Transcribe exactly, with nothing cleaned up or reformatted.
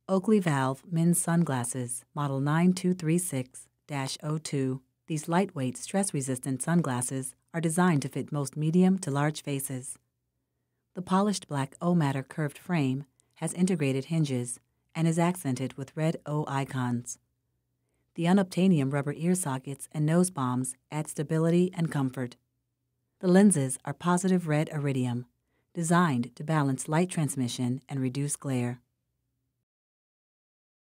Oakley Valve Men's Sunglasses, Model nine two three six dash oh two. These lightweight, stress-resistant sunglasses are designed to fit most medium to large faces. The polished black O-matter curved frame has integrated hinges and is accented with red O icons. The Unobtainium rubber ear sockets and nosebombs add stability and comfort. The lenses are positive red Iridium, designed to balance light transmission and reduce glare.